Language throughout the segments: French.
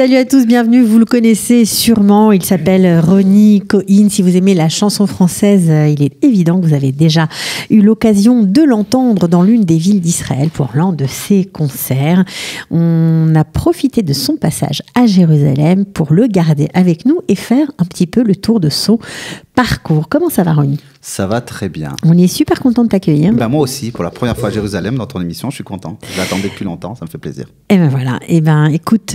Salut à tous, bienvenue. Vous le connaissez sûrement, il s'appelle Ronnie Cohen. Si vous aimez la chanson française, il est évident que vous avez déjà eu l'occasion de l'entendre dans l'une des villes d'Israël pour l'un de ses concerts. On a profité de son passage à Jérusalem pour le garder avec nous et faire un petit peu le tour de son parcours. Comment ça va, Ronnie ? Ça va très bien. On est super content de t'accueillir. Ben moi aussi, pour la première fois à Jérusalem dans ton émission, je suis content. Je l'attendais depuis longtemps, ça me fait plaisir. Et ben voilà, et ben écoute,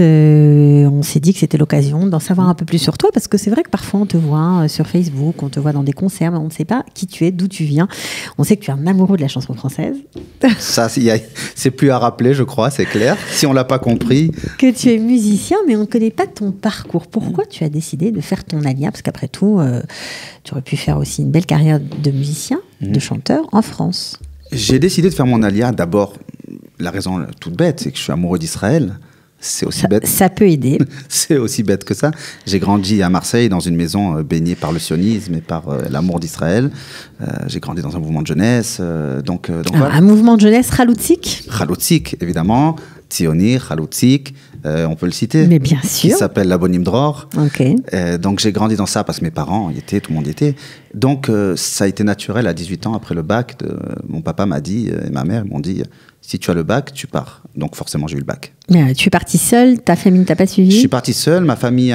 on s'est dit que c'était l'occasion d'en savoir un peu plus sur toi, parce que c'est vrai que parfois on te voit sur Facebook, on te voit dans des concerts, mais on ne sait pas qui tu es, d'où tu viens. On sait que tu es un amoureux de la chanson française. Ça, c'est plus à rappeler, je crois, c'est clair. Si on l'a pas compris. Que tu es musicien, mais on ne connaît pas ton parcours. Pourquoi tu as décidé de faire ton alia ? Parce qu'après tout, tu aurais pu faire aussi une belle carrière de musicien, de chanteur en France. J'ai décidé de faire mon alia, d'abord, la raison toute bête, c'est que je suis amoureux d'Israël. C'est aussi bête. Ça peut aider. C'est aussi bête que ça. J'ai grandi à Marseille, dans une maison baignée par le sionisme et par l'amour d'Israël. J'ai grandi dans un mouvement de jeunesse. Donc voilà. Un mouvement de jeunesse Chaloutzik ? Chaloutzik, évidemment. Tsioni, Chaloutzik, on peut le citer. Mais bien sûr. Qui s'appelle la Bonim Dror. Ok. Donc j'ai grandi dans ça parce que mes parents y étaient, tout le monde y était. Donc ça a été naturel à 18 ans après le bac. Mon papa m'a dit, et ma mère m'ont dit, si tu as le bac, tu pars. Donc forcément j'ai eu le bac. Tu es parti seul, ta famille ne t'a pas suivi ? Je suis parti seul, ma famille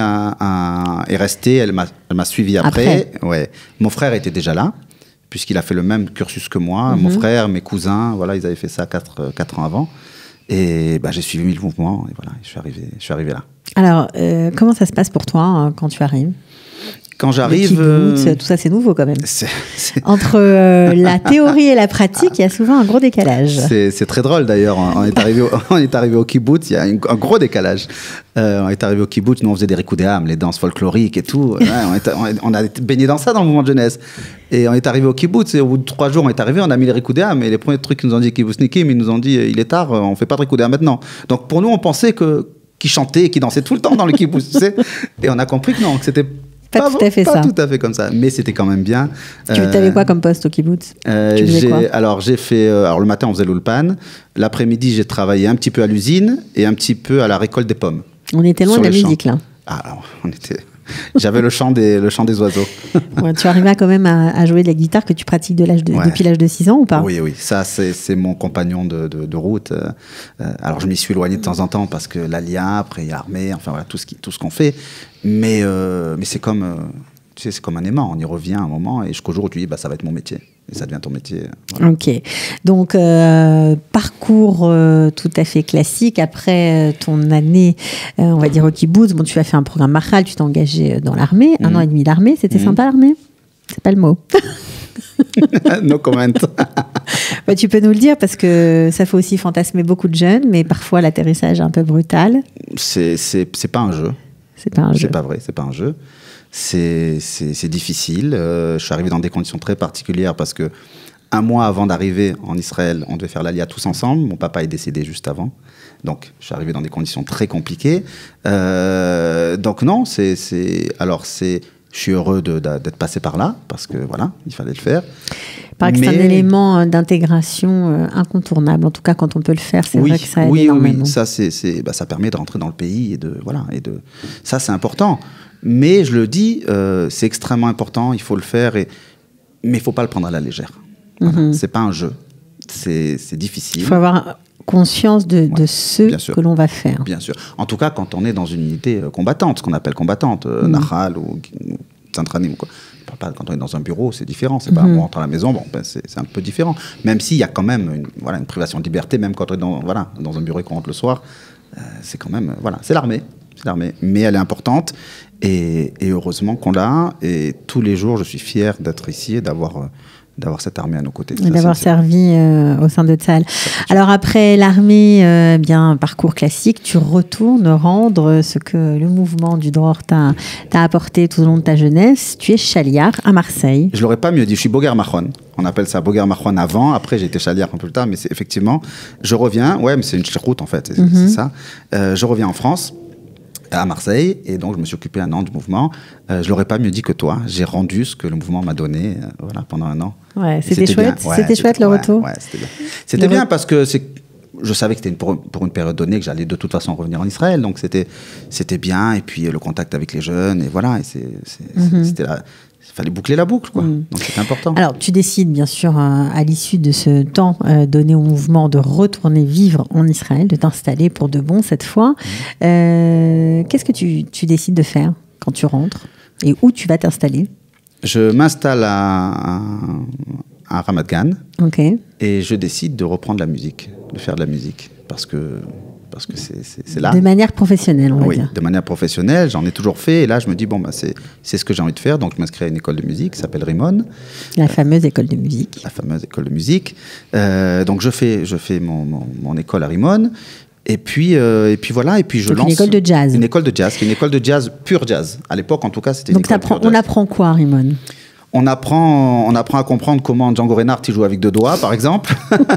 est restée, elle m'a suivi après. Ouais. Mon frère était déjà là, puisqu'il a fait le même cursus que moi. Mon frère, mes cousins, voilà, ils avaient fait ça 4 ans avant. Et bah, j'ai suivi le mouvement et voilà, je suis arrivé là. Alors, comment ça se passe pour toi quand tu arrives ? Quand j'arrive... Kibbutz, tout ça, c'est nouveau quand même. Entre la théorie et la pratique, il y a souvent un gros décalage. C'est très drôle d'ailleurs. On est arrivé au kibbutz, il y a un gros décalage. On est arrivé au kibbutz, nous on faisait des rikudéam, les danses folkloriques et tout. Ouais, on a baigné dans ça dans le mouvement de jeunesse. Et on est arrivé au kibbutz et au bout de 3 jours, on est arrivé, on a mis les rikudéam. Et les premiers trucs qu'ils nous ont dit, kibbutznikim, ils nous ont dit, il est tard, on ne fait pas de rikudéam maintenant. Donc pour nous, on pensait qu'ils chantaient et qu'ils dansaient tout le temps dans le kibbutz. Tu sais. Et on a compris que non, que c'était... Pas tout à fait comme ça, mais c'était quand même bien. Tu avais quoi comme poste au kibbutz ? J'ai fait... le matin, on faisait l'ulpan. L'après-midi, j'ai travaillé un petit peu à l'usine et un petit peu à la récolte des pommes. On était loin de la musique, là. Alors, j'avais le chant des oiseaux. Ouais, tu arrivais quand même à jouer de la guitare que tu pratiques depuis l'âge de 6 ans ou pas ? Oui, ça c'est mon compagnon de route. Alors je m'y suis éloigné de temps en temps parce que l'ALIA, après il y a l'armée, enfin voilà, tout ce qu'on fait. Mais c'est comme, tu sais, c'est comme un aimant, on y revient un moment et jusqu'au jour où tu dis, ça va être mon métier. Et ça devient ton métier. Voilà. Ok. Donc, parcours tout à fait classique. Après ton année, on va dire au kibbutz, tu as fait un programme Mahal, tu t'es engagé dans l'armée, 1 an et demi d'armée. C'était sympa l'armée ? C'est pas le mot. No comment. Tu peux nous le dire parce que ça fait aussi fantasmer beaucoup de jeunes, mais parfois l'atterrissage est un peu brutal. C'est pas un jeu. C'est pas un jeu. C'est pas vrai, c'est pas un jeu. C'est difficile. Je suis arrivé dans des conditions très particulières parce que 1 mois avant d'arriver en Israël, on devait faire l'Alia tous ensemble. Mon papa est décédé juste avant. Donc, je suis arrivé dans des conditions très compliquées. Donc, non, je suis heureux d'être passé par là parce que, voilà, il fallait le faire. Paraît que c'est un élément d'intégration incontournable. En tout cas, quand on peut le faire, c'est vrai que ça aide énormément. Oui, ça, ça permet de rentrer dans le pays ça, c'est important. Mais je le dis, c'est extrêmement important, il faut le faire, mais il ne faut pas le prendre à la légère. Voilà. C'est pas un jeu, c'est difficile. Il faut avoir conscience de ce que l'on va faire. Bien sûr. En tout cas, quand on est dans une unité combattante, ce qu'on appelle combattante, Nahal ou Centranim, quoi. Quand on est dans un bureau, c'est différent. C'est pas on rentre à la maison, c'est un peu différent. Même s'il y a quand même une privation de liberté, même quand on est dans un bureau et qu'on rentre le soir, c'est quand même... c'est l'armée. Mais elle est importante et heureusement qu'on l'a. Et tous les jours, je suis fier d'être ici et d'avoir cette armée à nos côtés. Et d'avoir servi au sein de Tsahal. Alors après l'armée, bien parcours classique, tu retournes rendre ce que le mouvement du Dror t'a apporté tout au long de ta jeunesse. Tu es chaliar à Marseille. Je l'aurais pas mieux dit, je suis Boger Mahon. On appelle ça Boger Mahon avant, après j'ai été chaliar un peu plus tard, mais c'est effectivement, je reviens, mais c'est une route en fait, c'est ça. Je reviens en France, à Marseille, et donc je me suis occupé 1 an du mouvement. Je l'aurais pas mieux dit que toi. J'ai rendu ce que le mouvement m'a donné pendant 1 an. Ouais, c'était chouette. C'était chouette le retour. Ouais, c'était bien. C'était bien parce que je savais que c'était pour une période donnée que j'allais de toute façon revenir en Israël, donc c'était bien. Et puis le contact avec les jeunes, et voilà. Et c'était là. Il fallait boucler la boucle, quoi. Donc c'était important. Alors, tu décides, bien sûr, à l'issue de ce temps donné au mouvement, de retourner vivre en Israël, de t'installer pour de bon cette fois. Qu'est-ce que tu décides de faire quand tu rentres et où tu vas t'installer? Je m'installe à Ramat Gan, et je décide de reprendre la musique, de faire de la musique, parce que c'est là. De manière professionnelle, on va dire. Oui, de manière professionnelle, j'en ai toujours fait, et là je me dis, bon, c'est ce que j'ai envie de faire, donc je m'inscris à une école de musique qui s'appelle Rimon. La fameuse école de musique. La fameuse école de musique. Donc je fais mon école à Rimon, et puis voilà, et puis je lance... Une école de jazz. Une école de jazz, qui est une école de jazz, pur jazz. À l'époque, en tout cas, c'était une école pure jazz. On apprend quoi à Rimon? On apprend à comprendre comment Django Reinhardt il joue avec 2 doigts, par exemple.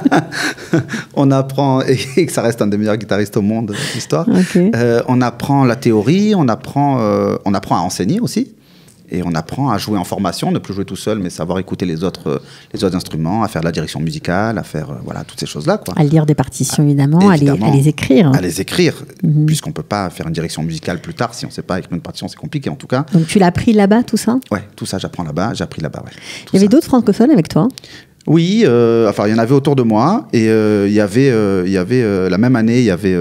On apprend, et que ça reste un des meilleurs guitaristes au monde de l'histoire. On apprend la théorie, on apprend à enseigner aussi. Et on apprend à jouer en formation, ne plus jouer tout seul, mais savoir écouter les autres instruments, à faire de la direction musicale, à faire voilà, toutes ces choses-là, quoi. À lire des partitions, évidemment, à les écrire. À les écrire, puisqu'on ne peut pas faire une direction musicale plus tard. Si on ne sait pas écrire une partition, c'est compliqué, en tout cas. Donc tu l'as appris là-bas, tout ça? Ouais, tout ça, j'ai appris là-bas, ouais. Il y avait d'autres francophones avec toi? Oui, il y en avait autour de moi, et il y avait la même année, il y avait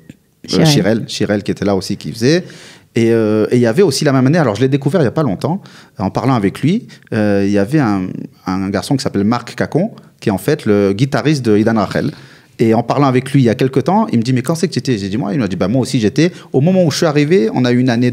Chirel qui était là aussi, qui faisait. Et il y avait aussi la même année, alors je l'ai découvert il n'y a pas longtemps, en parlant avec lui, il y avait un garçon qui s'appelle Marc Cacon, qui est en fait le guitariste de Idan Rachel. Et en parlant avec lui il y a quelques temps, il me dit, mais quand c'est que tu étais? J'ai dit, il m'a dit, moi aussi j'étais. Au moment où je suis arrivé, on a eu une année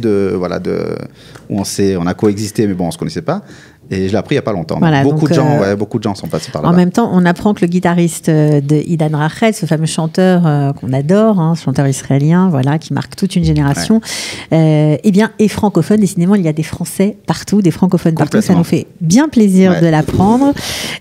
où on a coexisté, mais bon, on ne se connaissait pas. Et je l'ai appris il n'y a pas longtemps. Voilà, beaucoup de gens sont passés par là. En même temps, on apprend que le guitariste de Idan Rachel, ce fameux chanteur qu'on adore, chanteur israélien, voilà, qui marque toute une génération, est francophone. Décidément, il y a des Français partout, des francophones partout. Ça nous fait bien plaisir de l'apprendre.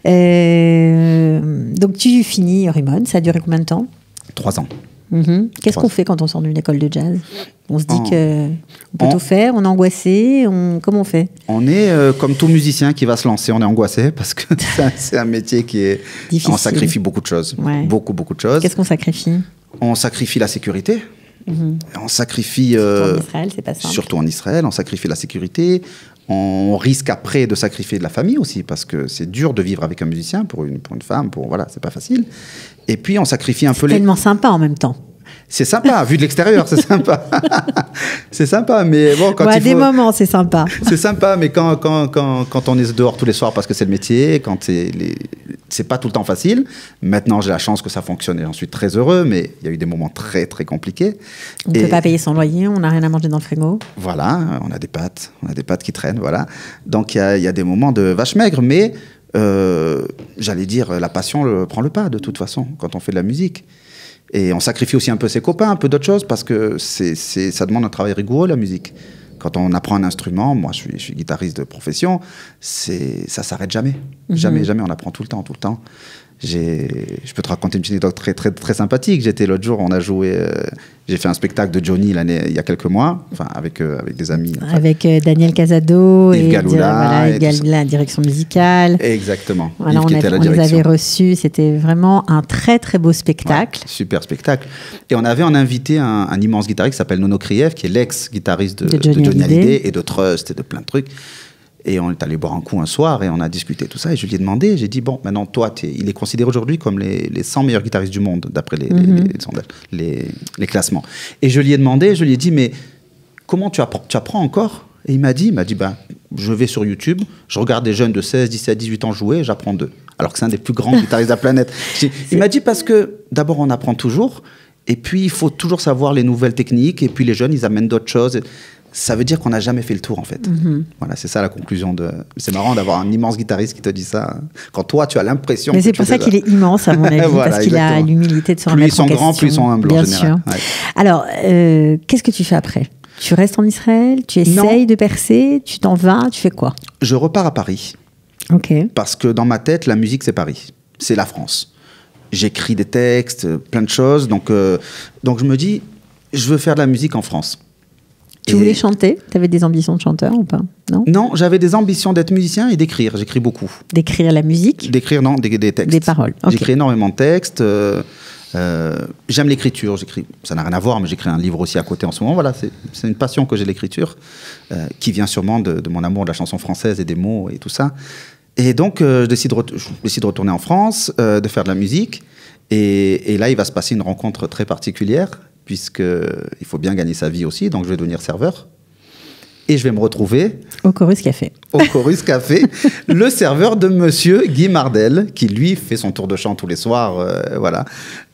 Donc, tu finis Rimon. Ça a duré combien de temps? 3 ans. Qu'est-ce qu'on fait quand on sort d'une école de jazz? On se dit qu'on peut tout faire, on est angoissé, comment on fait? On est comme tout musicien qui va se lancer, on est angoissé parce que c'est un métier qui est difficile. On sacrifie beaucoup de choses, beaucoup de choses. Qu'est-ce qu'on sacrifie? On sacrifie la sécurité. On sacrifie... Surtout en Israël, c'est pas simple. Surtout en Israël, on sacrifie la sécurité. On risque après de sacrifier de la famille aussi, parce que c'est dur de vivre avec un musicien, pour une femme, voilà, c'est pas facile. Et puis on sacrifie un peu les... C'est tellement sympa en même temps. C'est sympa, vu de l'extérieur, c'est sympa. C'est sympa, mais bon, quand à des moments, c'est sympa. C'est sympa, mais quand on est dehors tous les soirs parce que c'est le métier, quand c'est pas tout le temps facile. Maintenant, j'ai la chance que ça fonctionne et j'en suis très heureux, mais il y a eu des moments très, très compliqués. On ne peut pas payer son loyer, on n'a rien à manger dans le frigo. Voilà, on a des pâtes qui traînent, voilà. Donc, il y a des moments de vache maigre, mais j'allais dire, la passion prend le pas, de toute façon, quand on fait de la musique. Et on sacrifie aussi un peu ses copains, un peu d'autres choses, parce que ça demande un travail rigoureux, la musique. Quand on apprend un instrument, moi je suis guitariste de profession, ça s'arrête jamais. Jamais, on apprend tout le temps. Je peux te raconter une petite anecdote très, très, très sympathique. L'autre jour, on a joué, j'ai fait un spectacle de Johnny il y a quelques mois, avec des amis. Avec Daniel Casado Yves Galoula, la direction musicale. Exactement. Voilà, Yves qui était à la direction. On les avait reçus, c'était vraiment un très très beau spectacle. Ouais, super spectacle. Et on avait en invité un immense guitariste qui s'appelle Nono Kriev, qui est l'ex-guitariste de Johnny Hallyday et de Trust et de plein de trucs. Et on est allé boire un coup un soir et on a discuté tout ça. Et je lui ai demandé, j'ai dit, bon, maintenant, toi, il est considéré aujourd'hui comme les 100 meilleurs guitaristes du monde, d'après les sondages, les classements. Et je lui ai dit, mais comment tu apprends encore? Et il m'a dit, je vais sur YouTube, je regarde des jeunes de 16, 17, 18 ans jouer et j'apprends d'eux. Alors que c'est un des plus grands guitaristes de la planète. Il m'a dit, parce que d'abord, on apprend toujours. Et puis, il faut toujours savoir les nouvelles techniques. Et puis, les jeunes, ils amènent d'autres choses. Ça veut dire qu'on n'a jamais fait le tour, en fait. Voilà, c'est ça la conclusion de... C'est marrant d'avoir un immense guitariste qui te dit ça, quand toi, tu as l'impression... Mais c'est pour ça qu'il est immense, à mon avis, voilà, parce qu'il a l'humilité de se remettre en question. Plus ils sont grands, plus ils sont humbles, en général. Bien sûr. Alors, qu'est-ce que tu fais après? Tu restes en Israël? Tu essayes de percer? Tu t'en vas? Tu fais quoi? Je repars à Paris. Ok. Parce que dans ma tête, la musique, c'est Paris. C'est la France. J'écris des textes, plein de choses. Donc je me dis, je veux faire de la musique en France. Tu voulais chanter? Tu avais des ambitions de chanteur ou pas? Non, j'avais des ambitions d'être musicien et d'écrire. J'écris beaucoup. D'écrire la musique? D'écrire, non, des textes. Des paroles. Okay. J'écris énormément de textes. J'aime l'écriture, ça n'a rien à voir, mais j'écris un livre aussi à côté en ce moment. Voilà, c'est une passion que j'ai, l'écriture, qui vient sûrement de mon amour de la chanson française et des mots et tout ça. Et donc, je décide de retourner en France, de faire de la musique. Et là, il va se passer une rencontre très particulière, puisqu'il faut bien gagner sa vie aussi, donc je vais devenir serveur. Et je vais me retrouver... Au Chorus Café. Au Chorus Café, le serveur de monsieur Guy Mardel, qui lui fait son tour de chant tous les soirs, voilà.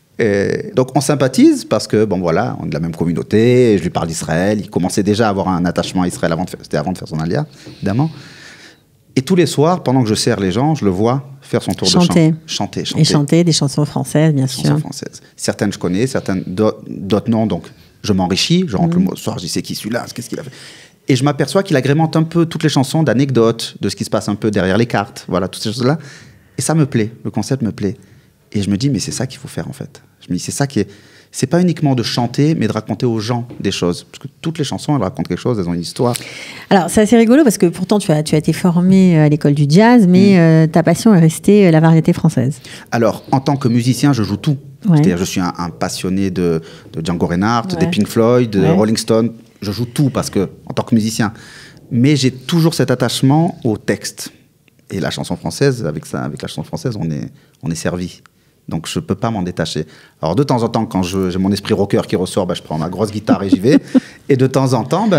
Et donc on sympathise parce que, bon voilà, on est de la même communauté, je lui parle d'Israël, il commençait déjà à avoir un attachement à Israël c'était avant de faire son alia, évidemment. Et tous les soirs, pendant que je sers les gens, je le vois faire son tour de chant. Chanter. Et chanter des chansons françaises, bien sûr. Chansons françaises. Certaines je connais, certaines d'autres non, donc je m'enrichis, je rentre le mot soir, je dis c'est qui celui-là, qu'est-ce qu'il a fait. Et je m'aperçois qu'il agrémente un peu toutes les chansons d'anecdotes, de ce qui se passe un peu derrière les cartes, voilà, toutes ces choses-là. Et ça me plaît, le concept me plaît. Et je me dis, mais c'est ça qu'il faut faire en fait. Je me dis, c'est ça qui est... C'est pas uniquement de chanter, mais de raconter aux gens des choses. Parce que toutes les chansons, elles racontent quelque chose, elles ont une histoire. Alors, c'est assez rigolo parce que pourtant, tu as été formé à l'école du jazz, mais ta passion est restée la variété française. Alors, en tant que musicien, je joue tout. Ouais. C'est-à-dire, je suis un passionné de Django Reinhardt, des Pink Floyd, de Rolling Stone. Je joue tout parce que, en tant que musicien. Mais j'ai toujours cet attachement au texte. Et la chanson française, avec la chanson française, on est servi. Donc, je ne peux pas m'en détacher. Alors, de temps en temps, quand j'ai mon esprit rocker qui ressort, je prends ma grosse guitare et j'y vais. Et de temps en temps,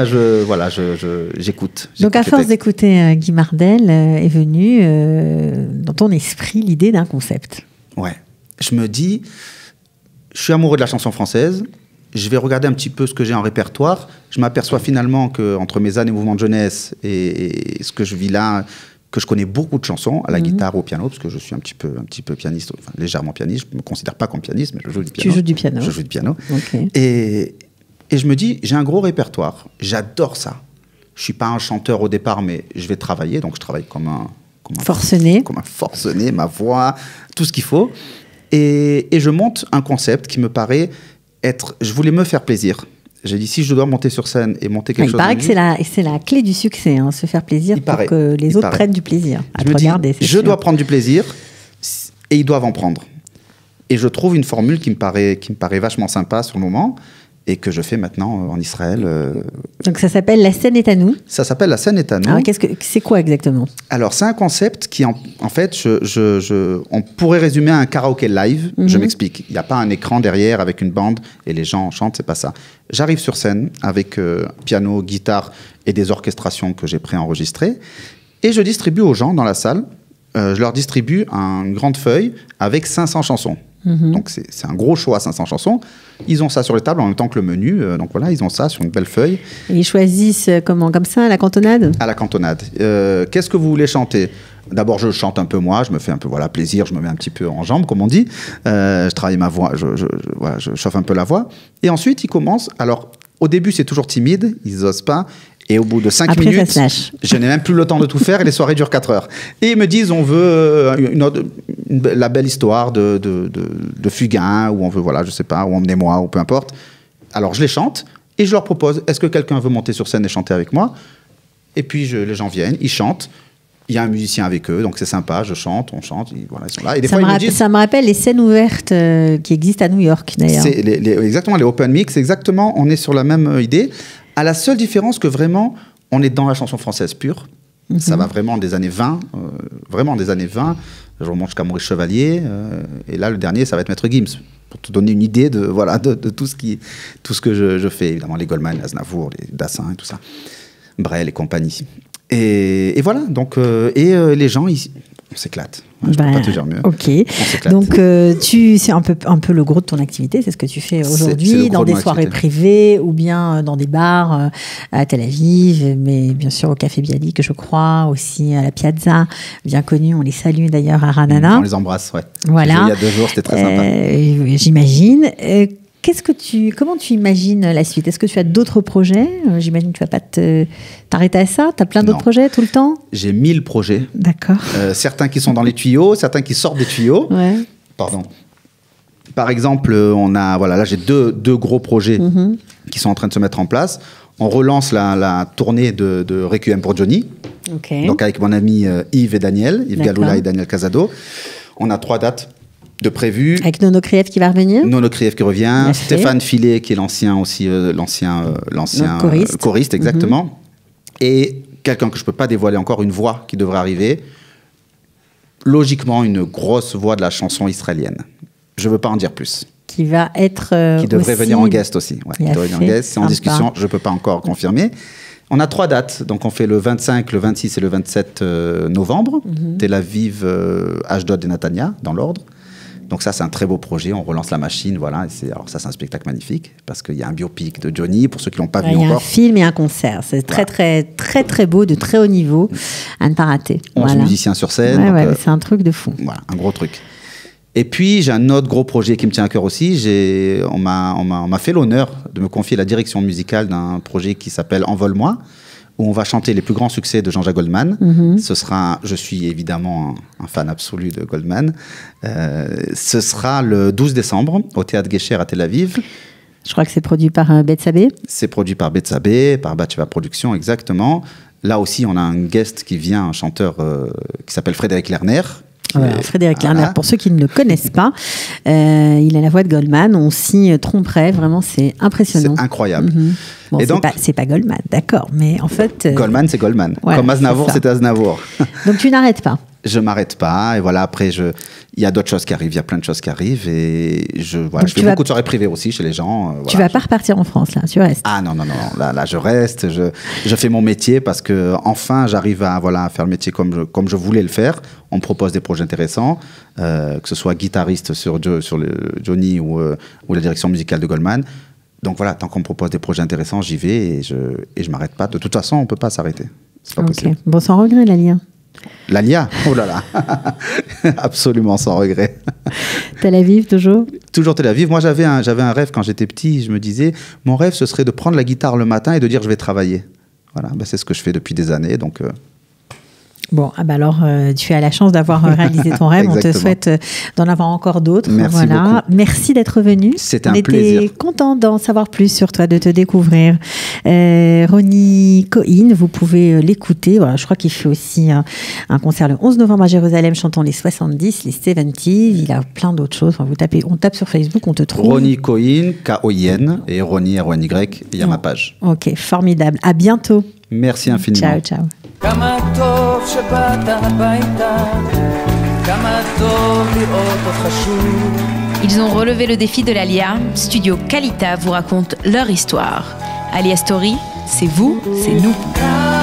j'écoute. Donc, à force d'écouter Guy Mardel, est venue dans ton esprit l'idée d'un concept. Ouais. Je me dis, je suis amoureux de la chanson française. Je vais regarder un petit peu ce que j'ai en répertoire. Je m'aperçois finalement qu'entre mes années mouvement de jeunesse et ce que je vis là... que je connais beaucoup de chansons à la guitare ou au piano, parce que je suis un petit peu pianiste, enfin légèrement pianiste. Je ne me considère pas comme pianiste, mais je joue du piano. Tu joues du piano. Je joue du piano. Okay. Et je me dis, j'ai un gros répertoire. J'adore ça. Je ne suis pas un chanteur au départ, mais je vais travailler. Donc, je travaille comme un forcené. Comme un forcené, ma voix, tout ce qu'il faut. Et je monte un concept qui me paraît être... Je voulais me faire plaisir. J'ai dit, si je dois monter sur scène et monter quelque chose... Il paraît que c'est la clé du succès, se faire plaisir pour que les autres prennent du plaisir à te regarder. Je dois prendre du plaisir et ils doivent en prendre. Et je trouve une formule qui me paraît vachement sympa sur le moment et que je fais maintenant en Israël. Donc ça s'appelle La scène est à nous. Ça s'appelle La scène est à nous. Alors, c'est quoi exactement? Alors, c'est un concept qui, en fait, on pourrait résumer à un karaoké live. Je m'explique. Il n'y a pas un écran derrière avec une bande et les gens chantent, c'est pas ça. J'arrive sur scène avec piano, guitare et des orchestrations que j'ai préenregistrées et je distribue aux gens dans la salle. Je leur distribue une grande feuille avec 500 chansons. Donc c'est un gros choix, 500 chansons. Ils ont ça sur les tables en même temps que le menu. Donc voilà, ils ont ça sur une belle feuille. Et ils choisissent comment, comme ça, à la cantonade? À la cantonade. Qu'est-ce que vous voulez chanter? D'abord, je chante un peu moi, je me fais un peu plaisir, je me mets un petit peu en jambe, comme on dit. Je travaille ma voix, je chauffe un peu la voix. Et ensuite, ils commencent. Alors, au début, c'est toujours timide, ils n'osent pas. Et au bout de 5 minutes, je n'ai même plus le temps de tout faire et les soirées durent 4 heures. Et ils me disent, on veut la belle histoire de Fugain, ou on veut, je sais pas, ou Emmenez-moi, ou peu importe. Alors je les chante et je leur propose, est-ce que quelqu'un veut monter sur scène et chanter avec moi? Et puis les gens viennent, ils chantent. Il y a un musicien avec eux, donc c'est sympa, on chante, ils sont là. Et des fois, ça me rappelle les scènes ouvertes qui existent à New York, d'ailleurs. Exactement, les open mix, exactement, on est sur la même idée. À la seule différence que vraiment, on est dans la chanson française pure. Ça va vraiment des années 20. Je remonte jusqu'à Maurice Chevalier. Et là, le dernier, ça va être Maître Gims. Pour te donner une idée de tout ce que je fais. Évidemment, les Goldman, les Aznavour, les Dassin et tout ça. Brel et compagnie. Et voilà. Donc, les gens, on s'éclate. Je peux pas te dire mieux. Ok. Donc, c'est un peu le gros de ton activité, c'est ce que tu fais aujourd'hui, dans des soirées privées ou bien dans des bars à Tel Aviv, mais bien sûr au Café Bialik, je crois, aussi à la Piazza, bien connu. On les salue d'ailleurs à Ranana. On les embrasse, ouais. Voilà. Il y a 2 jours, c'était très sympa. J'imagine. Comment tu imagines la suite? Est-ce que tu as d'autres projets? J'imagine que tu ne vas pas t'arrêter à ça. Tu as plein d'autres projets tout le temps? J'ai 1000 projets. D'accord. Certains qui sont dans les tuyaux, certains qui sortent des tuyaux. Ouais. Pardon. Par exemple, là j'ai deux gros projets qui sont en train de se mettre en place. On relance la tournée de Requiem pour Johnny. Okay. Donc avec mon ami Yves et Daniel, Yves Galoula et Daniel Casado. On a 3 dates de prévu. Avec Nono Kriev qui va revenir. Nono Kriev qui revient. Stéphane Filet qui est l'ancien choriste, exactement. Et quelqu'un que je ne peux pas dévoiler encore, une voix qui devrait arriver. Logiquement, une grosse voix de la chanson israélienne. Je ne veux pas en dire plus. Qui va être qui devrait venir en guest aussi. Ouais, qui devrait venir en guest. C'est en discussion, je ne peux pas encore confirmer. On a 3 dates, donc on fait le 25, le 26 et le 27 novembre. Tel Aviv, Ashdod et Netanya, dans l'ordre. Donc ça, c'est un très beau projet. On relance la machine, voilà. Alors ça, c'est un spectacle magnifique parce qu'il y a un biopic de Johnny, pour ceux qui l'ont pas vu encore. Il y a un film et un concert. C'est très beau, de très haut niveau, à ne pas rater. 11 musiciens sur scène. C'est un truc de fou. Voilà, un gros truc. Et puis, j'ai un autre gros projet qui me tient à cœur aussi. On m'a fait l'honneur de me confier la direction musicale d'un projet qui s'appelle Envole-moi, où on va chanter les plus grands succès de Jean-Jacques Goldman. Je suis évidemment un fan absolu de Goldman. Ce sera le 12 décembre au Théâtre Guécher à Tel Aviv. Je crois que c'est produit par Bethsabée. C'est produit par Bethsabée, par Batsheva Productions, exactement. Là aussi, on a un guest qui vient, un chanteur qui s'appelle Frédéric Lerner. Frédéric Lerner, pour ceux qui ne le connaissent pas, il a la voix de Goldman, on s'y tromperait, vraiment c'est impressionnant. C'est incroyable. Bon, c'est pas Goldman, d'accord, mais en fait... Goldman, c'est Goldman. Voilà, comme Aznavour, c'est Aznavour. Donc tu n'arrêtes pas. Je m'arrête pas, et voilà, après, il y a d'autres choses qui arrivent, il y a plein de choses qui arrivent, et je fais beaucoup de soirées privées aussi chez les gens. Tu vas pas repartir en France, là, tu restes. Ah non, là je reste, je fais mon métier, parce que enfin j'arrive à faire le métier comme je voulais le faire. On me propose des projets intéressants, que ce soit guitariste sur Johnny ou la direction musicale de Goldman. Donc voilà, tant qu'on me propose des projets intéressants, j'y vais, et je m'arrête pas. De toute façon, on peut pas s'arrêter. C'est pas possible. Bon, sans regret, Lalia. Lalia, oh là là, absolument sans regret. Tel Aviv, toujours. Toujours Tel Aviv. Moi, j'avais un rêve quand j'étais petit. Je me disais, mon rêve, ce serait de prendre la guitare le matin et de dire je vais travailler. Voilà, c'est ce que je fais depuis des années. Donc. Bon, alors tu as la chance d'avoir réalisé ton rêve. On te souhaite d'en avoir encore d'autres. Merci beaucoup. Merci d'être venu. C'était un plaisir. On était content d'en savoir plus sur toi, de te découvrir. Ronnie Cohen, vous pouvez l'écouter. Voilà, je crois qu'il fait aussi un concert le 11 novembre à Jérusalem, chantant les 70, les 70s. Il a plein d'autres choses. Enfin, on tape sur Facebook, on te trouve. Ronnie Cohen, K-O-I-N, et Ronnie, R-O-N-Y, il y a ma page. Ok, formidable. À bientôt. Merci infiniment. Ciao, ciao. כמה טוב שבאת הביתה, כמה טוב לראות אותך שוב. Ils ont relevé le défi de l'Alia. Studio Kalita vous raconte leur histoire. Alia Story, c'est vous, c'est nous.